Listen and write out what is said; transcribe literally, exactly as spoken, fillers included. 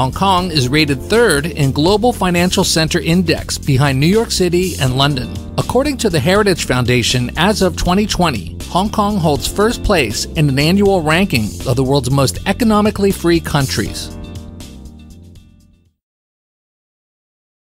Hong Kong is rated third in Global Financial Center Index behind New York City and London. According to the Heritage Foundation, as of twenty twenty, Hong Kong holds first place in an annual ranking of the world's most economically free countries.